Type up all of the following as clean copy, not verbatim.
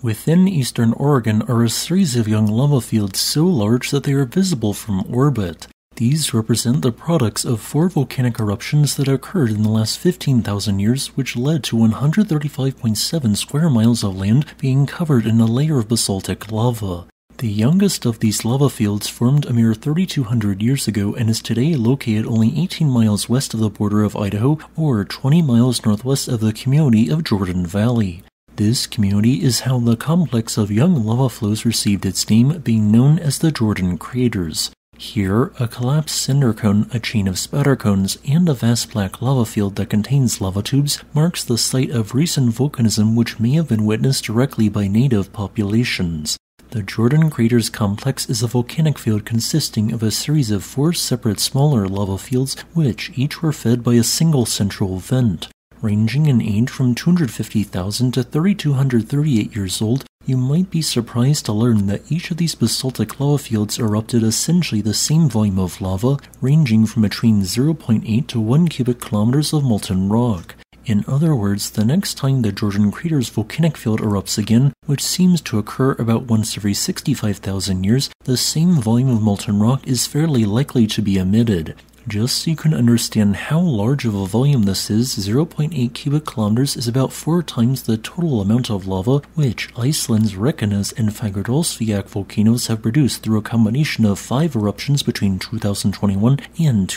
Within eastern Oregon are a series of young lava fields so large that they are visible from orbit. These represent the products of 4 volcanic eruptions that occurred in the last 15,000 years, which led to 135.7 square miles of land being covered in a layer of basaltic lava. The youngest of these lava fields formed a mere 3,200 years ago and is today located only 18 miles west of the border of Idaho or 20 miles northwest of the community of Jordan Valley. This community is how the complex of young lava flows received its name, being known as the Jordan Craters. Here, a collapsed cinder cone, a chain of spatter cones, and a vast black lava field that contains lava tubes marks the site of recent volcanism which may have been witnessed directly by native populations. The Jordan Craters complex is a volcanic field consisting of a series of 4 separate smaller lava fields which each were fed by a single central vent. Ranging in age from 250,000 to 3,238 years old, you might be surprised to learn that each of these basaltic lava fields erupted essentially the same volume of lava, ranging from between 0.8 to 1 cubic kilometers of molten rock. In other words, the next time the Jordan Craters volcanic field erupts again, which seems to occur about once every 65,000 years, the same volume of molten rock is fairly likely to be emitted. Just so you can understand how large of a volume this is, 0.8 cubic kilometers is about 4 times the total amount of lava which Iceland's Reykjanes and Fagradalsfjall volcanoes have produced through a combination of 5 eruptions between 2021 and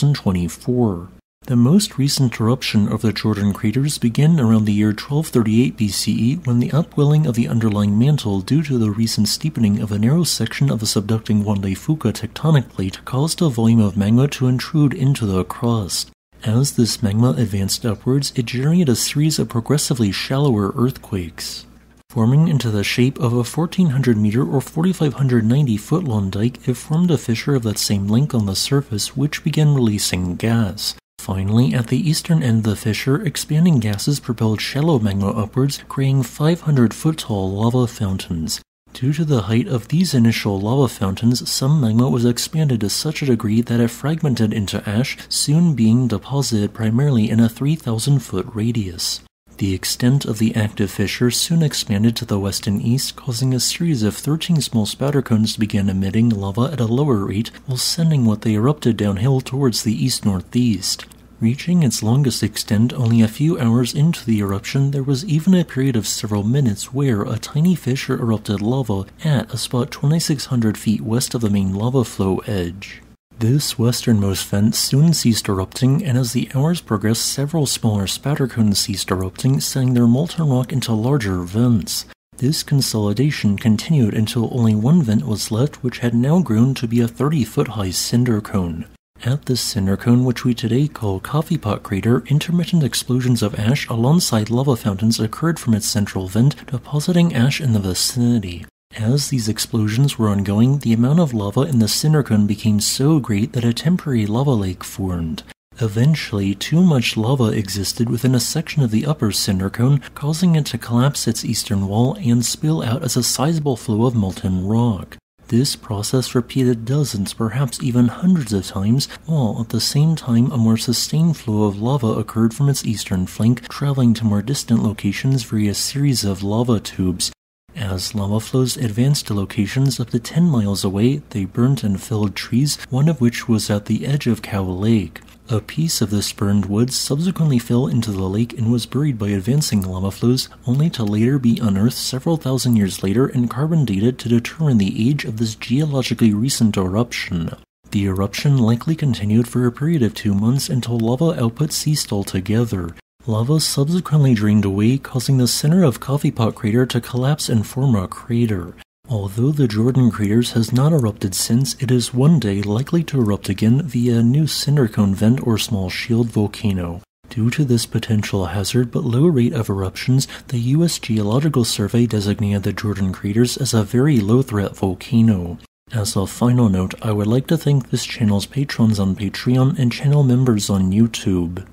2024. The most recent eruption of the Jordan Craters began around the year 1238 BCE when the upwelling of the underlying mantle due to the recent steepening of a narrow section of the subducting Juan Fuca tectonic plate caused a volume of magma to intrude into the crust. As this magma advanced upwards, it generated a series of progressively shallower earthquakes. Forming into the shape of a 1,400 meter or 4,590 foot long dike, it formed a fissure of that same length on the surface which began releasing gas. Finally, at the eastern end of the fissure, expanding gases propelled shallow magma upwards, creating 500-foot-tall lava fountains. Due to the height of these initial lava fountains, some magma was expanded to such a degree that it fragmented into ash, soon being deposited primarily in a 3,000-foot radius. The extent of the active fissure soon expanded to the west and east, causing a series of 13 small spatter cones to begin emitting lava at a lower rate while sending what they erupted downhill towards the east-northeast. Reaching its longest extent only a few hours into the eruption, there was even a period of several minutes where a tiny fissure erupted lava at a spot 2,600 feet west of the main lava flow edge. This westernmost vent soon ceased erupting, and as the hours progressed, several smaller spatter cones ceased erupting, sending their molten rock into larger vents. This consolidation continued until only one vent was left, which had now grown to be a 30-foot-high cinder cone. At this cinder cone, which we today call Coffee Pot Crater, intermittent explosions of ash alongside lava fountains occurred from its central vent, depositing ash in the vicinity. As these explosions were ongoing, the amount of lava in the cinder cone became so great that a temporary lava lake formed. Eventually, too much lava existed within a section of the upper cinder cone, causing it to collapse its eastern wall and spill out as a sizable flow of molten rock. This process repeated dozens, perhaps even hundreds of times, while at the same time a more sustained flow of lava occurred from its eastern flank, traveling to more distant locations via a series of lava tubes. As lava flows advanced to locations up to 10 miles away, they burnt and felled trees, one of which was at the edge of Cow Lake. A piece of this burned wood subsequently fell into the lake and was buried by advancing lava flows, only to later be unearthed several thousand years later and carbon dated to determine the age of this geologically recent eruption. The eruption likely continued for a period of 2 months until lava output ceased altogether. Lava subsequently drained away, causing the center of Coffee Pot Crater to collapse and form a crater. Although the Jordan Craters has not erupted since, it is one day likely to erupt again via a new cinder cone vent or small shield volcano. Due to this potential hazard but low rate of eruptions, the U.S. Geological Survey designated the Jordan Craters as a very low-threat volcano. As a final note, I would like to thank this channel's patrons on Patreon and channel members on YouTube.